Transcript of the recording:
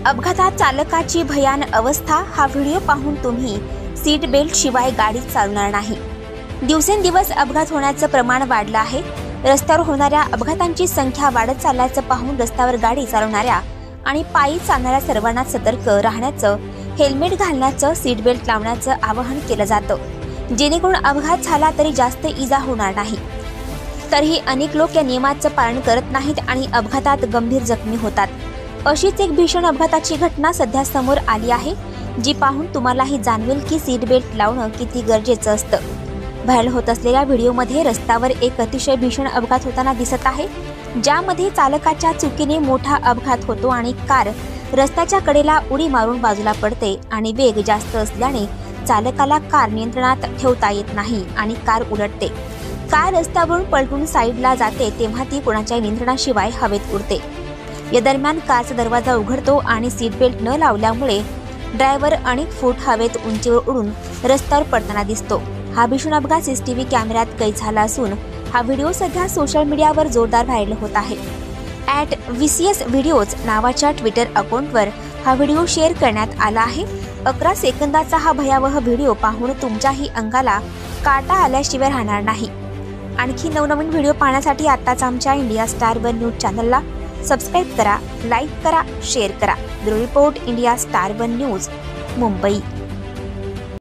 अपघातात चालकाची भयानक अवस्था। हा व्हिडिओ पाहून तुम्ही सीट बेल्ट शिवाय गाडी चालवणार नाही। दिवसेंदिवस अपघात होण्याचं प्रमाण वाढलं आहे। रस्त्यावर होणाऱ्या अपघातांची संख्या वाढत चालल्याचं पाहून रस्त्यावर गाडी चालवणाऱ्या आणि पायी चालणाऱ्या सर्वांना सतर्क राहण्याचं, हेल्मेट घालण्याचं, सीट बेल्ट लावण्याचं आवाहन केलं जातं, जेणेकरून अपघात झाला तरी जास्त इजा होणार नाही। तरीही अनेक लोक या नियमाचं पालन करत नाहीत आणि अपघातात गंभीर जखमी होतात। अशीच एक भीषण अपघाताची घटना सध्या समोर आली आहे, जी पाहून तुम्हालाही जाणवेल की सीट बेल्ट लावणं किती गरजेचं असतं। व्हायरल होत असलेल्या व्हिडिओमध्ये रस्त्यावर एक अतिशय भीषण अपघात होताना दिसत आहे, ज्यामध्ये चालकाच्या चुकीने मोठा अपघात होतो आणि कार रस्त्याच्या कडेला उडी मारून बाजूला पडते आणि वेग जास्त असल्याने चालकाला कार नियंत्रणात ठेवता येत नाही आणि कार उलटते। कार रस्त्यावरून पलटून साईडला जाते तेव्हा ती कोणाच्या नियंत्रणाशिवाय हवेत उडते। या दरम्यान कारचा दरवाजा उघडतो आणि सीट बेल्ट न लावल्यामुळे ड्रायव्हर अनेक फूट हवेत उंचीवर उडून रस्त्यावर पडताना दिसतो। हा भीषण अपघात सीसीटीव्ही कॅमेऱ्यात कैद झाला असून हा व्हिडिओ सध्या सोशल मीडियावर जोरदार व्हायरल होत आहे। @VCS व्हिडिओज नावाच्या ट्विटर अकाउंटवर हा व्हिडिओ शेअर करण्यात आला आहे। 11 सेकंदाचा हा भयावह व्हिडिओ पाहून तुमच्याही अंगाला काटा आल्याशिवाय राहणार नाही। आणखी नवनवीन व्हिडिओ पाहण्यासाठी आताच आमच्या इंडिया स्टार वन न्यूज चॅनलला सबस्क्राईब करा, लाईक करा, शेअर करा। Bureau report, India star one news, Mumbai.